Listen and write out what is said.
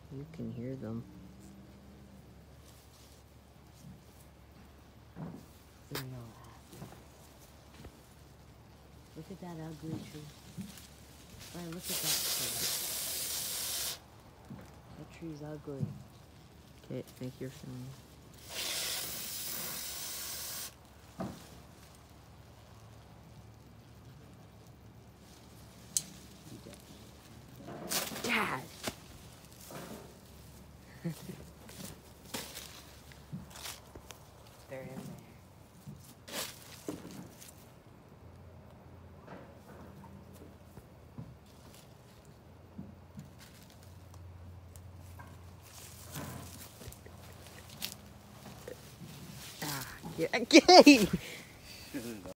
You can hear them. They're not happy. Look at that ugly tree. Alright, look at that tree. That tree's ugly. Okay, I think you're filming. Dad! They're in there. Ah, get